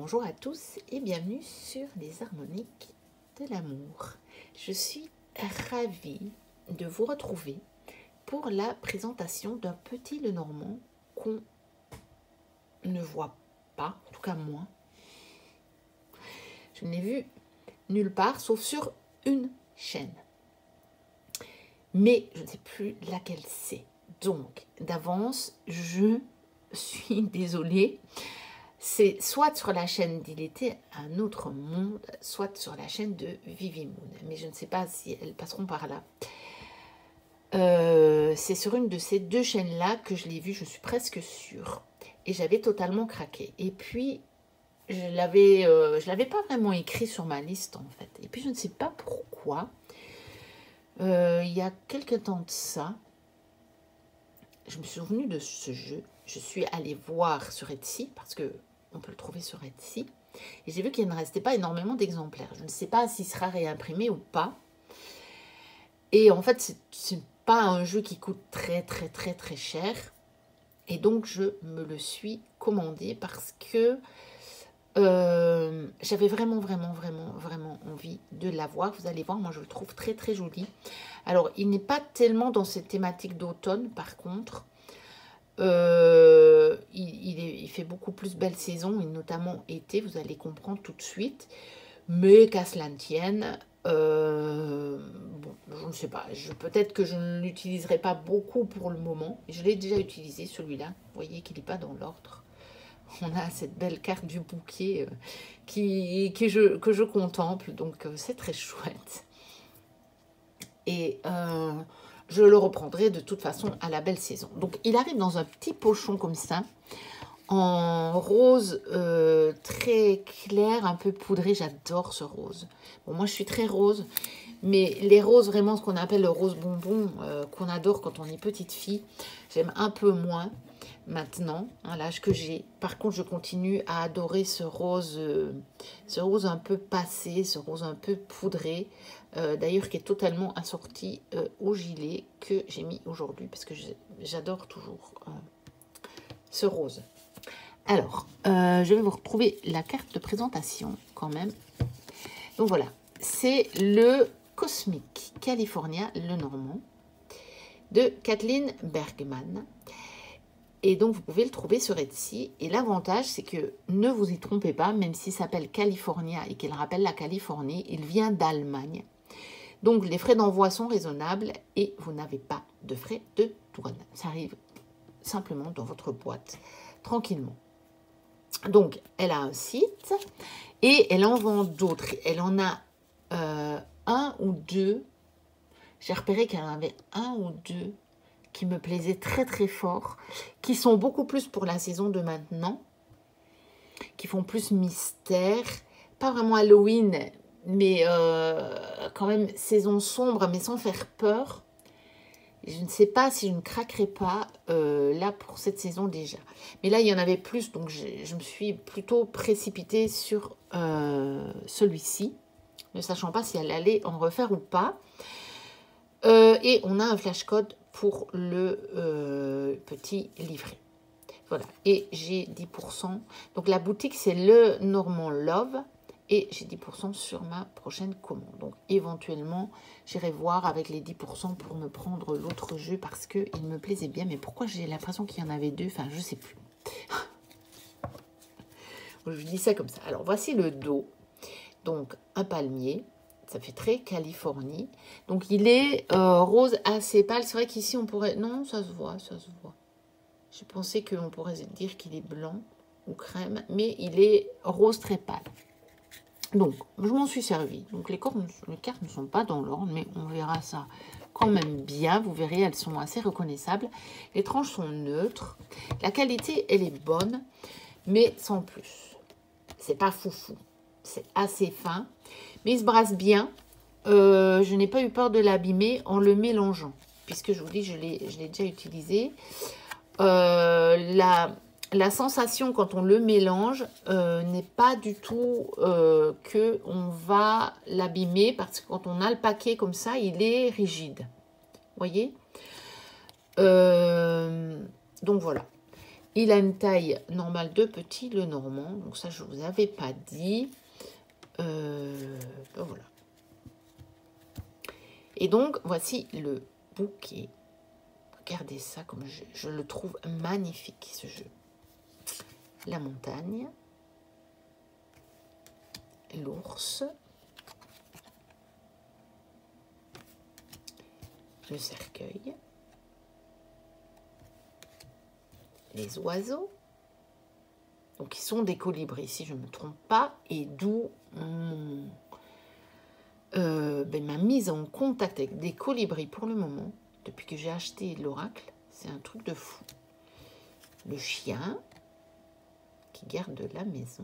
Bonjour à tous et bienvenue sur les harmoniques de l'amour. Je suis ravie de vous retrouver pour la présentation d'un petit Lenormand qu'on ne voit pas, en tout cas moi. Je ne l'ai vu nulle part sauf sur une chaîne. Mais je ne sais plus laquelle c'est. Donc d'avance, je suis désolée. C'est soit sur la chaîne d'Il était un autre monde, soit sur la chaîne de Vivimoon. Mais je ne sais pas si elles passeront par là. C'est sur une de ces deux chaînes-là que je l'ai vue, je suis presque sûre. Et j'avais totalement craqué. Et puis, je l'avais pas vraiment écrit sur ma liste, en fait. Et puis, je ne sais pas pourquoi. Il y a quelques temps de ça, je me suis souvenue de ce jeu. Je suis allée voir sur Etsy, parce que on peut le trouver sur Etsy. Et j'ai vu qu'il ne restait pas énormément d'exemplaires. Je ne sais pas s'il sera réimprimé ou pas. Et en fait, c'est pas un jeu qui coûte très cher. Et donc, je me le suis commandé parce que j'avais vraiment envie de l'avoir. Vous allez voir, moi, je le trouve très joli. Alors, il n'est pas tellement dans cette thématique d'automne, par contre. Il fait beaucoup plus belle saison, et notamment été, vous allez comprendre tout de suite. Mais qu'à cela ne tienne, bon, je ne sais pas. Peut-être que je ne l'utiliserai pas beaucoup pour le moment. Je l'ai déjà utilisé, celui-là. Vous voyez qu'il n'est pas dans l'ordre. On a cette belle carte du bouquet que je contemple. Donc, c'est très chouette. Et je le reprendrai de toute façon à la belle saison. Donc, il arrive dans un petit pochon comme ça, en rose très clair, un peu poudré. J'adore ce rose. Bon, moi, je suis très rose, mais les roses, vraiment, ce qu'on appelle le rose bonbon, qu'on adore quand on est petite fille, j'aime un peu moins maintenant, à l'âge que j'ai. Par contre, je continue à adorer ce rose un peu passé, ce rose un peu poudré, d'ailleurs qui est totalement assorti au gilet que j'ai mis aujourd'hui, parce que j'adore toujours ce rose. Alors, je vais vous retrouver la carte de présentation quand même. Donc voilà, c'est le Cosmic California Lenormand de Kathleen Bergman. Et donc, vous pouvez le trouver sur Etsy. Et l'avantage, c'est que ne vous y trompez pas, même s'il s'appelle California et qu'il rappelle la Californie, il vient d'Allemagne. Donc, les frais d'envoi sont raisonnables et vous n'avez pas de frais de douane. Ça arrive simplement dans votre boîte, tranquillement. Donc, elle a un site et elle en vend d'autres. Elle en a un ou deux. J'ai repéré qu'elle en avait un ou deux qui me plaisaient très fort, qui sont beaucoup plus pour la saison de maintenant, qui font plus mystère, pas vraiment Halloween, mais quand même saison sombre, mais sans faire peur. Je ne sais pas si je ne craquerai pas là pour cette saison déjà. Mais là, il y en avait plus, donc je me suis plutôt précipitée sur celui-ci, ne sachant pas si elle allait en refaire ou pas. Et on a un flash code pour le petit livret. Voilà, et j'ai 10%. Donc la boutique, c'est Lenormand Love. Et j'ai 10% sur ma prochaine commande. Donc éventuellement, j'irai voir avec les 10% pour me prendre l'autre jeu parce qu'il me plaisait bien. Mais pourquoi j'ai l'impression qu'il y en avait deux? Enfin, je ne sais plus. Je dis ça comme ça. Alors, voici le dos. Donc, un palmier. Ça fait très Californie. Donc, il est rose assez pâle. C'est vrai qu'ici, on pourrait... Non, ça se voit, ça se voit. J'ai pensé qu'on pourrait dire qu'il est blanc ou crème. Mais il est rose très pâle. Donc, je m'en suis servi. Donc, les cartes ne sont pas dans l'ordre, mais on verra ça quand même bien. Vous verrez, elles sont assez reconnaissables. Les tranches sont neutres. La qualité, elle est bonne, mais sans plus. C'est pas foufou. C'est assez fin, mais il se brasse bien. Je n'ai pas eu peur de l'abîmer en le mélangeant, puisque je vous dis, je l'ai déjà utilisé. La sensation quand on le mélange n'est pas du tout qu'on va l'abîmer, parce que quand on a le paquet comme ça, il est rigide. Vous voyez? Donc voilà. Il a une taille normale de petit, le normand. Donc ça, je ne vous avais pas dit. Ben voilà. Et donc, voici le bouquet. Regardez ça, comme je le trouve magnifique, ce jeu. La montagne. L'ours. Le cercueil. Les oiseaux. Donc, ils sont des colibris, si je ne me trompe pas. Et d'où ma mise en contact avec des colibris pour le moment, depuis que j'ai acheté l'oracle, c'est un truc de fou. Le chien qui garde la maison.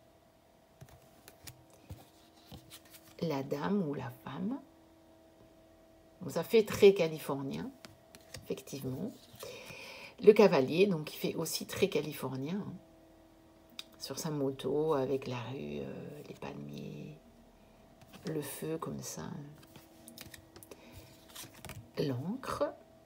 La dame ou la femme. Donc, ça fait très californien, effectivement. Le cavalier, donc il fait aussi très californien, hein, sur sa moto, avec la rue, les palmiers, le feu comme ça. L'encre.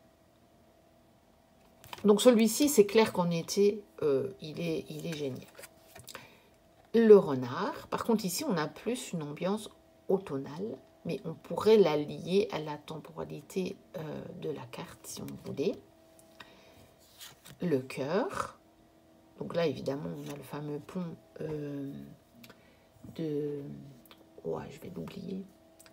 Donc celui-ci, c'est clair qu'en été, il est génial. Le renard. Par contre, ici, on a plus une ambiance automnale, mais on pourrait la lier à la temporalité de la carte, si on voulait. Le cœur. Donc là, évidemment, on a le fameux pont de... Ouais, je vais l'oublier.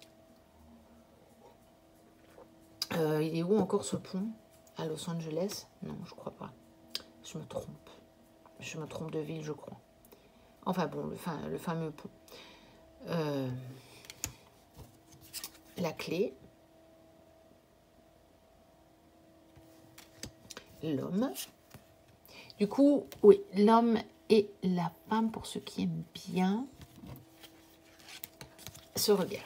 Il est où encore ce pont? À Los Angeles? Non, je crois pas. Je me trompe. Je me trompe de ville, je crois. Enfin bon, le fameux pont. La clé. L'homme. Du coup, oui, l'homme et la femme, pour ceux qui aiment bien, se regardent.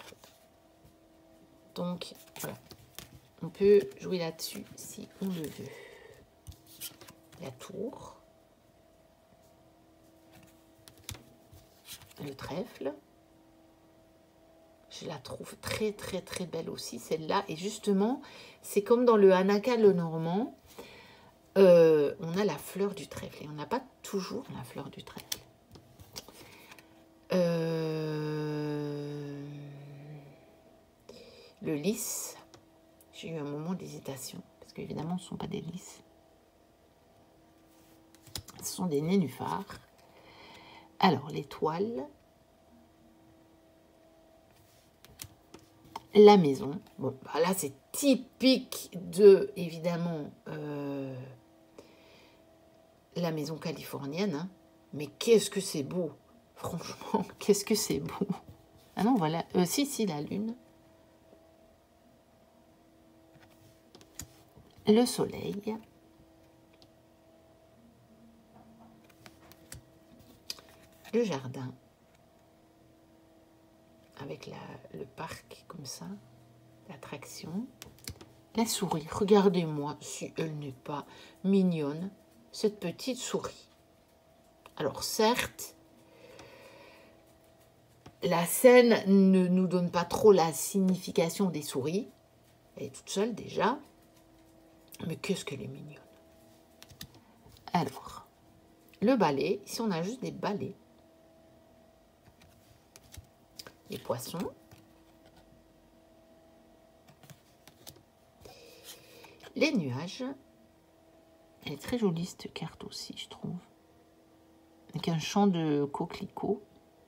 Donc, voilà. On peut jouer là-dessus si on le veut. La tour. Le trèfle. Je la trouve très, très, très belle aussi, celle-là. Et justement, c'est comme dans le Hanaka le Normand. On a la fleur du trèfle. Et on n'a pas toujours la fleur du trèfle. Le lys. J'ai eu un moment d'hésitation. Parce qu'évidemment, ce ne sont pas des lys. Ce sont des nénuphars. Alors, l'étoile. La maison. Bon, bah là, c'est typique de, évidemment, la maison californienne. Hein. Mais qu'est-ce que c'est beau. Franchement, qu'est-ce que c'est beau. Ah non, voilà. Si, la lune. Le soleil. Le jardin. Avec le parc comme ça. L'attraction. La souris. Regardez-moi si elle n'est pas mignonne. Cette petite souris. Alors certes, la scène ne nous donne pas trop la signification des souris. Elle est toute seule déjà. Mais qu'est-ce qu'elle est mignonne. Alors, le balai. Ici, on a juste des balais. Les poissons. Les nuages. Elle est très jolie cette carte aussi, je trouve. Avec un champ de coquelicots.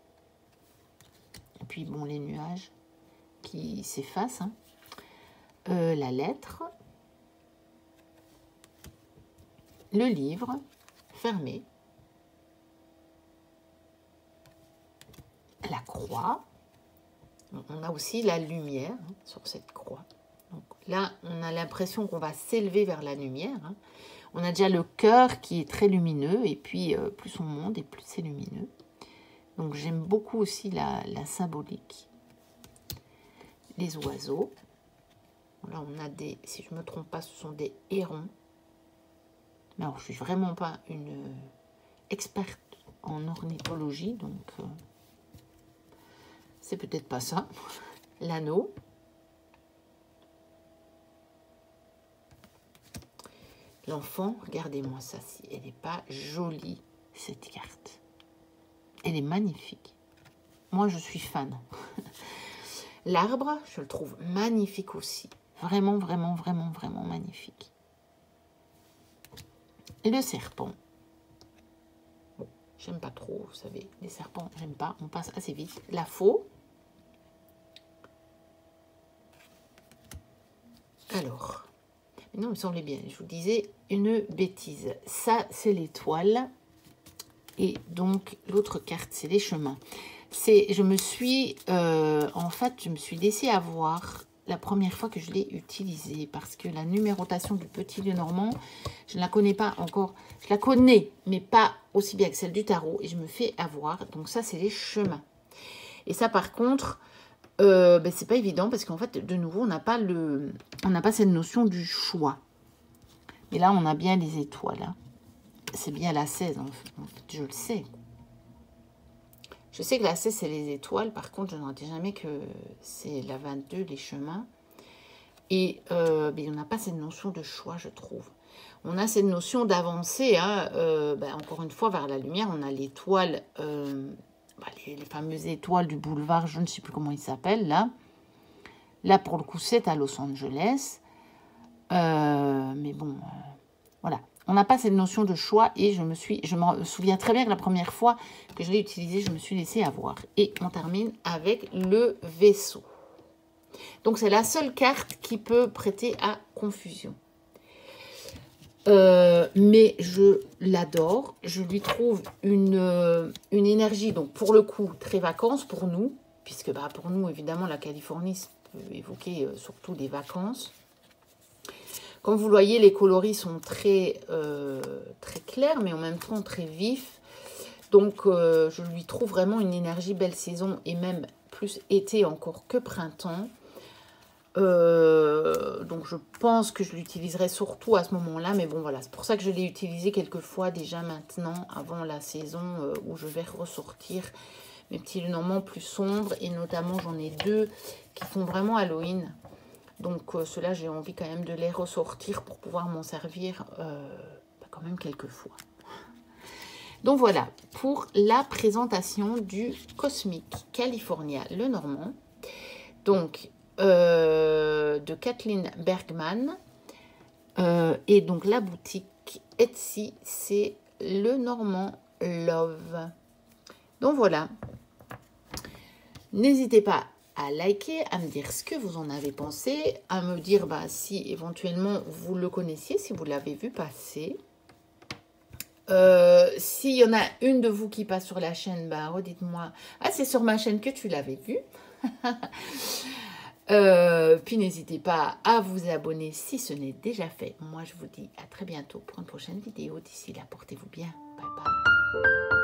Et puis, bon, les nuages qui s'effacent. Hein. La lettre. Le livre fermé. La croix. On a aussi la lumière hein, sur cette croix. Donc là, on a l'impression qu'on va s'élever vers la lumière. Hein. On a déjà le cœur qui est très lumineux. Et puis, plus on monte et plus c'est lumineux. Donc, j'aime beaucoup aussi la symbolique. Les oiseaux. Là, on a des... Si je ne me trompe pas, ce sont des hérons. Mais alors, je ne suis vraiment pas une experte en ornithologie, donc c'est peut-être pas ça. L'anneau. L'enfant, regardez-moi ça, si elle n'est pas jolie, cette carte. Elle est magnifique. Moi, je suis fan. L'arbre, je le trouve magnifique aussi. Vraiment, vraiment, vraiment, vraiment magnifique. Et le serpent. Bon, j'aime pas trop, vous savez. Les serpents, j'aime pas. On passe assez vite. La faux. Alors, non, il me semblait bien. Je vous disais une bêtise. Ça, c'est l'étoile. Et donc, l'autre carte, c'est les chemins. Je me suis, en fait, je me suis laissée avoir la première fois que je l'ai utilisée parce que la numérotation du petit Lenormand, je ne la connais pas encore. Je la connais, mais pas aussi bien que celle du tarot. Et je me fais avoir. Donc, ça, c'est les chemins. Et ça, par contre, ben, c'est pas évident parce qu'en fait, de nouveau, on n'a pas cette notion du choix. Et là, on a bien les étoiles. Hein. C'est bien la 16, en fait, je le sais. Je sais que la 16, c'est les étoiles. Par contre, je n'en dis jamais que c'est la 22, les chemins. Et ben, on n'a pas cette notion de choix, je trouve. On a cette notion d'avancer. Hein, ben, encore une fois, vers la lumière, on a l'étoile, les fameuses étoiles du boulevard, je ne sais plus comment il s'appelle, là. Là, pour le coup, c'est à Los Angeles. Mais bon, voilà. On n'a pas cette notion de choix et je me souviens très bien que la première fois que je l'ai utilisé, je me suis laissée avoir. Et on termine avec le vaisseau. Donc, c'est la seule carte qui peut prêter à confusion. Mais je l'adore. Je lui trouve une énergie, donc pour le coup, très vacances pour nous. Puisque bah, pour nous, évidemment, la Californie peut évoquer surtout des vacances. Comme vous le voyez, les coloris sont très clairs, mais en même temps très vifs. Donc, je lui trouve vraiment une énergie belle saison et même plus été encore que printemps. Donc, je pense que je l'utiliserai surtout à ce moment-là. Mais bon, voilà, c'est pour ça que je l'ai utilisé quelques fois déjà maintenant, avant la saison où je vais ressortir mes petits Lenormand plus sombres. Et notamment, j'en ai deux qui font vraiment Halloween. Donc, ceux-là, j'ai envie quand même de les ressortir pour pouvoir m'en servir quand même quelques fois. Donc, voilà pour la présentation du Cosmic California Lenormand. Donc, de Kathleen Bergman. Et donc, la boutique Etsy, c'est Lenormand Love. Donc, voilà. N'hésitez pas à liker, à me dire ce que vous en avez pensé, à me dire bah, si éventuellement vous le connaissiez, si vous l'avez vu passer. S'il y en a une de vous qui passe sur la chaîne, bah, redites-moi, ah c'est sur ma chaîne que tu l'avais vu. Puis n'hésitez pas à vous abonner si ce n'est déjà fait. Moi je vous dis à très bientôt pour une prochaine vidéo. D'ici là, portez-vous bien. Bye bye.